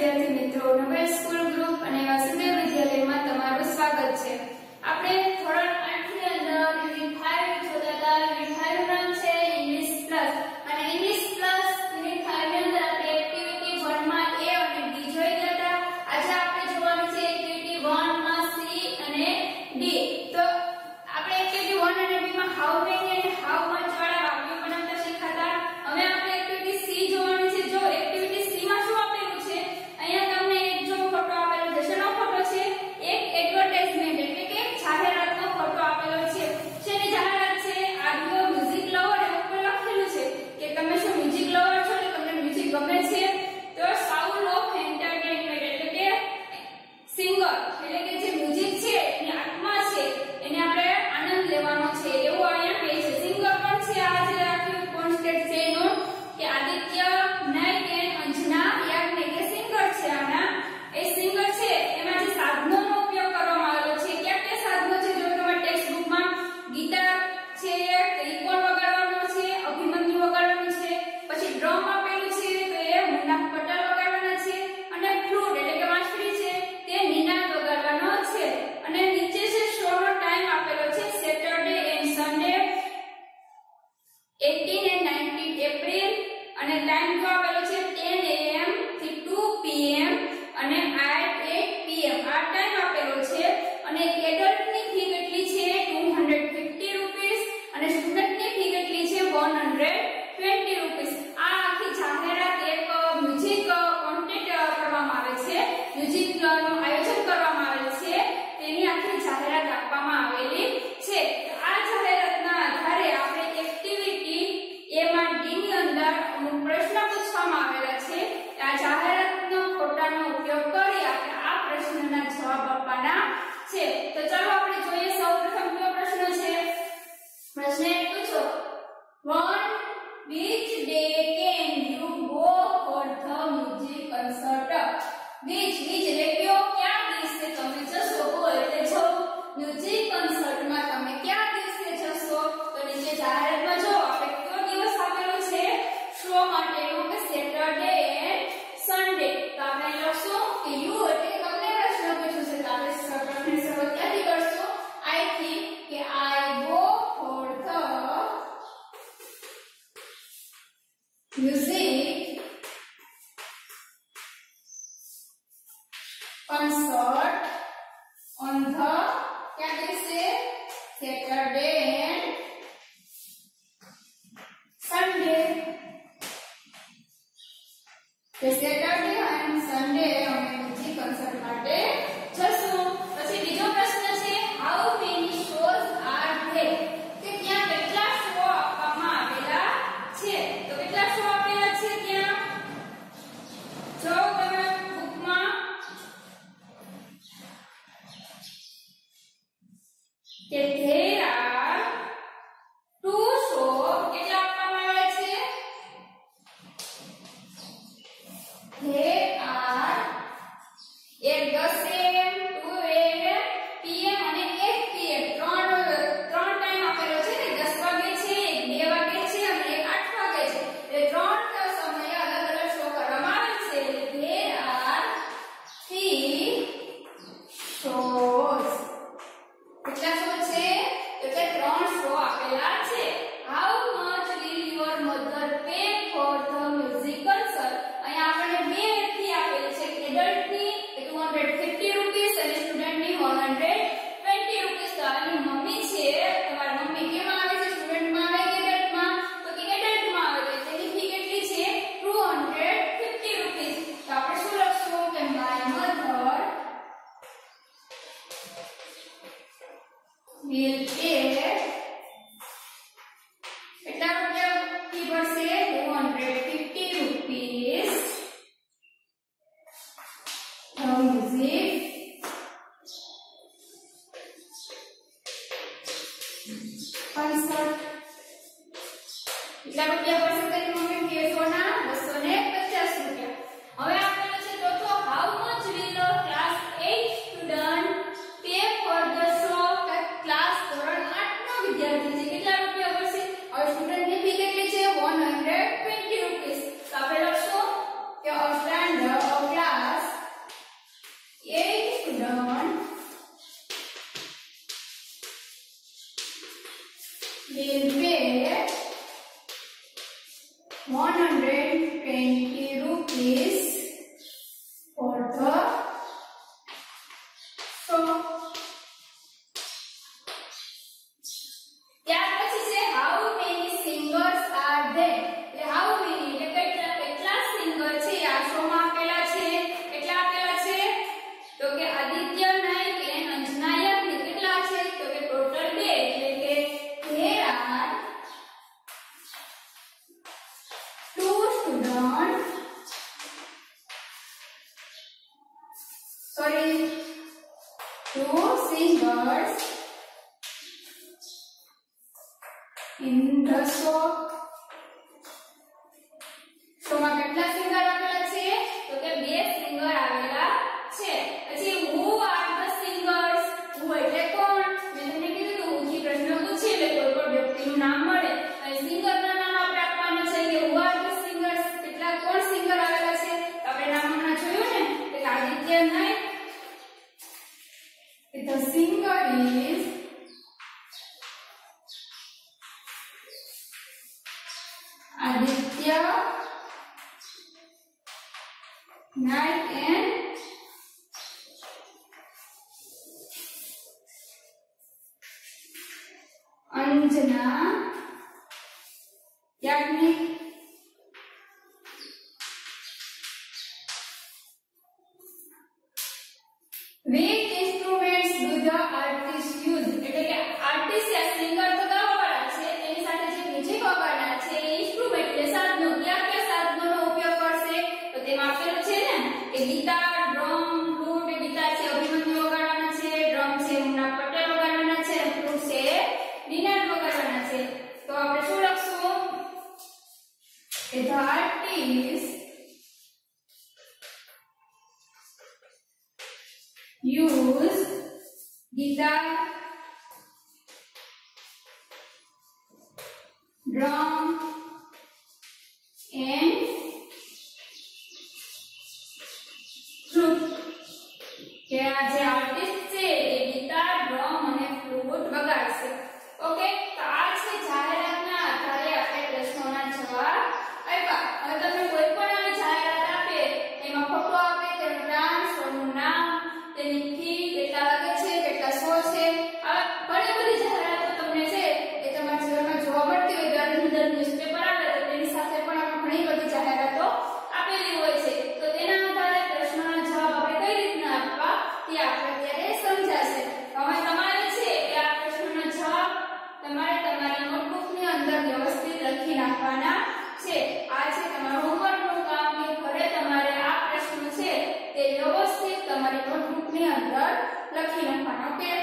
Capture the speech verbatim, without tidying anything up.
વિદ્યાર્થી મિત્રો, નવલ school group અને વાસુદેવ વિદ્યાલયમાં તમારું સ્વાગત છે। આપણે ધોરણ આઠ ની અંદર યુનિટ પાંચ જોતા હતા। યુનિટ પાંચ નું નામ છે ઇંગ્લિશ પ્લસ અને ઇંગ્લિશ પ્લસ યુનિટ પાંચ ની અંદર આપણે એક્ટિવિટી એક માં એ અને બી જોઈ ગયા હતા। આજે આપણે જોવાનું છે એક્ટિવિટી એક માં સી અને ડી। તો આપણે એક્ટિવિટી એક અને બી માં હાઉ મેની અને હાઉ મચ વાળા વાક્યો બનાવતા શીખ્યા હતા। હવે આપણે એક્ટિવિટી સી જોવાની છે। જો એક્ટિવિટી સી માં શું આપેલું છે, અહીંયા તમને એક જો ફોટો આપેલો છે, શેનો ફોટો છે? એક એડવર્ટાઇઝમેન્ટ એટલે કે જાહેરાતનો ફોટો આપેલો છે। શેની જાહેરાત છે? આડિયો મ્યુઝિક લવર એવું ઉપર લખેલું છે કે તમે શું મ્યુઝિક લવર છો ને તમને મ્યુઝિક ગમે છે? તો સાઉન્ડ ઓફ એન્ટરટેનમેન્ટ એટલે કે સિંગર એટલે કે જે મ્યુઝિક છે એની આત્મા છે એને આપણે આનંદ લેવાનો છે એવું અહીંયા કહે છે। સિંગર પણ છે આ જે આખી કોન્સ્ટેન્ટ છે એનો કે આદિત્ય નાઈક એન્ડ અંજના યાજ્ઞિક કે સિંગર છે આના એ સિંગર છે। એમાં જે સાધનોનો ઉપયોગ કરવામાં આવેલો છે ક્યાં ક્યાં સાધનો છે? જો તમારા ટેક્સ્ટ બુકમાં ગિટાર છે, ત્રિકોણ વગાડવાનો છે, અભિમન્યુ વગાડવાનું છે, પછી ડ્રમ આપેલું છે તો એ મુન્ના પટલ વગાડવાના છે અને ફ્લૂટ એટલે કે વાંસળી છે તે નિનાદ વગાડવાનો છે। અને નીચે છે શો નો ટાઈમ આપેલો છે સેટરડે એન્ડ સન્ડે અઢાર and નાઇન્ટીન એપ્રિલ અને ટાઈમ જો આપેલો છે ten a m થી two p m અને આઠ p m આ ટાઈમ આપેલો છે। અને એડલ્ટ ની ફી કેટલી છે? two hundred fifty રૂપિયા અને સ્ટુડન્ટ ની ફી કેટલી છે? one hundred twenty રૂપિયા। આ આખી જાહેરાત એક મ્યુઝિક કોન્ટેક્ટ કરવામાં આવે છે, મ્યુઝિક નું આયોજન કરવામાં આવે છે તેની આખી જાહેરાત આપવામાં આવેલી છે। આ જાહેરાતના આધારે આપણે એક્ટિવિટી એ માં ડી ની અંદર અમુક પ્રશ્ન પૂછવામાં આવેલા છે। આ જાહેરાતનો ફોટાનો ઉપયોગ કરી આપણે આ પ્રશ્નના જવાબ આપવાના છે। તો ચાલો આપણે જોઈએ સૌપ્રથમ કયો પ્રશ્ન છે। પ્રશ્ન એક પૂછો, One which day can you go for the music concert? Which which એટલે કયો કયા દિવસે તમે જશો? go એટલે જો મ્યુઝિક કન્સર્ટમાં તમે કયા દિવસે જશો? તો નીચે જાહેરાતમાં જો આપણે કયો દિવસ આપેલો છે શો માટેનો કે સેટરડે એન્ડ સન્ડે। તો આપણે લખશું કે યુ એટલે તમને પ્રશ્ન પૂછ્યો છે તો આપણે પ્રશ્નની શરૂઆત ક્યાંથી કરશું? આઈ થી કે I go for the music concert on the क्या દિવસે? Saturday and Sunday। તો Saturday and Sunday અમે મ્યુઝિક કન્સર્ટ માટે જશું। પછી બીજો પ્રશ્ન છે how many shows are there? કે ત્યાં કેટલા શો આપવામાં આવેલા છે? તો કેટલા શો આપેલા છે ત્યાં? જો તમે બુકમાં કે there are two shows કેટલા આપવામાં આવેલા છે? there are એક દસ a m two a m p m અને એક p m ત્રણ ત્રણ ટાઈમ આપેલો છે ને દસ વાગે છે, એક બે વાગે છે અને એક આઠ વાગે છે। એ ત્રણ સમયે અલગ અલગ શો કરવામાં આવે છે। there are three shows કેટલા શો છે? તો કે ત્રણ શો આપેલા છે। how much will your mother pay for the music concert? અહીંયા આપણે બે થી sorry two singers in the shop. તો માં કેટલા સિંગર આવેલા છે તો કે બે સિંગર આવેલા છે. પછી who are the singers? who એટલે કોણ? મેં તમને કીધું તો who થી પ્રશ્ન પૂછે એટલે કોઈ પણ વ્યક્તિનું નામ મળે અને સિંગરના નામ આપણે આપવાના છે કે who are the singers? કેટલા કોણ સિંગર આવેલા છે? તો આપણે નામ હમણાં જોયું ને કે આદિત્ય નાયક. The singer is Aditya Naik and Anjana Yagnik. Which instruments do the artist use? એટલે કે આર્ટિસ્ટ યા સિંગર તો ગાવાવાળા છે તેની સાથે જે મ્યુઝિક વગાડનાર છે એ ઇન્સ્ટ્રુમેન્ટ એટલે સાધનો કયા કયા સાધનોનો ઉપયોગ કરશે તો તેમાં આપેલું છે ને કે ગિટાર, ડ્રમ, ફ્લૂટ. ગિટાર છે અભિમન્યુ વગાડવાના છે, ડ્રમ છે મુન્ના પટેલ વગાડવાના છે અને ફ્લૂટ છે દિનાર વગાડવાના છે. તો આપણે શું લખશું કે the artist use guitar, drum and flute. કે આ જે આર્ટિસ્ટ છે એ ગિટાર, ડ્રમ અને ફ્લૂટ વગાડશે. ઓકે, તો આ છે જાહેરાતના આધારે આપણે પ્રશ્નોના જવાબ આપ્યા. હવે તમને કોઈ પણ આવી જાહેરાત આપે એમાં ફોટો આપે, તેનું બ્રાન્ડ, શોનું નામ, તેની ફી, કેટલા વાગે છે, કેટલા શો છે, આ ઘણી બધી જાહેરાતો તમને છે એ તમારા જીવનમાં જોવા મળતી હોય. દર દર ન્યૂઝપેપર આવે તો તેની સાથે પણ આપણે ઘણી બધી જાહેરાતો આપેલી હોય છે. તો તેના આધારે પ્રશ્નોના જવાબ આપણે કઈ રીતના આપવા તે આપણે અત્યારે સમજાશે. હવે તમારે છે કે આ પ્રશ્નોના જવાબ તમારે તમારી નોટબુકની અંદર વ્યવસ્થિત લખી નાખવાના છે. આ છે તમારું હોમવર્કનું કામ કે ઘરે તમારે આ પ્રશ્નો છે તે વ્યવસ્થિત તમારી નોટબુકની અંદર લખી નાખવાના. ઓકે.